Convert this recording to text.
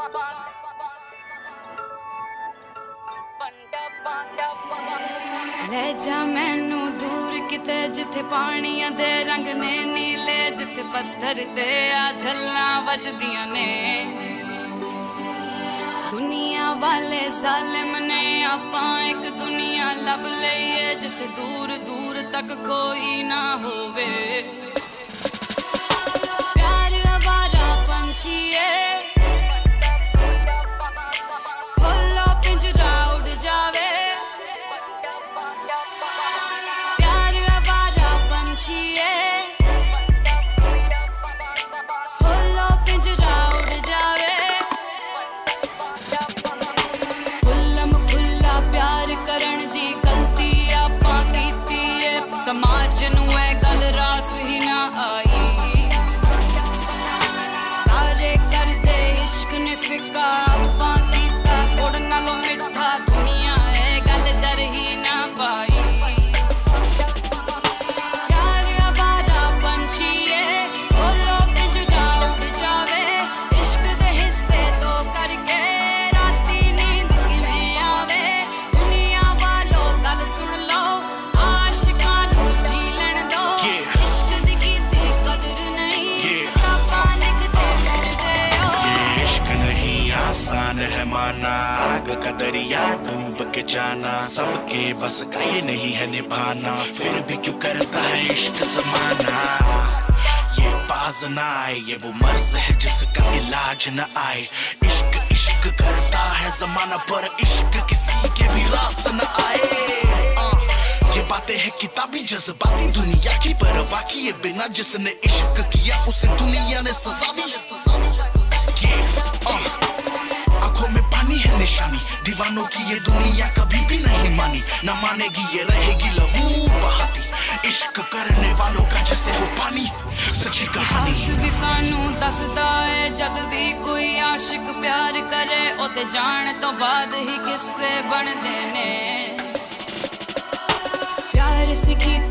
ले जा मैनू दूर किते जिथे पानियां दे रंग ने नीले, जिथे पत्थर ते आ झल्लां वजदियां ने। दुनिया वाले जालिम ने आपां एक दुनिया लब लईए, जिथे दूर दूर तक कोई ना होवे। प्यार आवारा पंछी है, खोलो पिंजरा उड़ जावे। प्यार आवारा पंछी है, खोलो पिंजरा उड़ जावे। खुल्लम खुल्ला प्यार करन दी गलती आपां कीती है, समाज नूं ऐ गल रास ही ना आई। सारे करदे इश्क ने फिका आपां कीता गुड़ नालों मिठा, दुनिया ऐ गल जर ही ना पाई। प्यार आवारा पंछी है, खोलो पिंजरा उड़ जावे। इश्क दे हिस्से दो करके राती नींद किवें आवे। दुनिया वालों गल सुन लो, आशिकां नूं जीलन दो। इश्क दी कीती कदर नहीं, किताबां लिखदे फिरदे हो। इश्क नहीं आसान है माना, आग का दरिया डूब के जाना। सबके बस का ये नहीं है निभाना, फिर भी क्यों करता है इश्क जमाना। ये बाज ना आए, ये वो मर्ज है जिसका इलाज न आए। इश्क इश्क करता है जमाना, पर इश्क किसी के भी रास न आए। ये बातें हैं किताबी जज्बाती दुनिया की, परवाह किए बिना जिसने इश्क किया उसे दुनिया ने सजा दी। आंखों में पानी है निशानी, दीवानों की ये दुनिया कभी भी नहीं मानी। न मानेगी ये रहेगी लहू बहाती, इश्क करने वालों का जैसे हो पानी सच्ची कहानी। भी सानू दसदा है जद भी कोई आशिक प्यार करे, ओते जान तो बाद ही किस्से बनदे ने। प्यार सिखी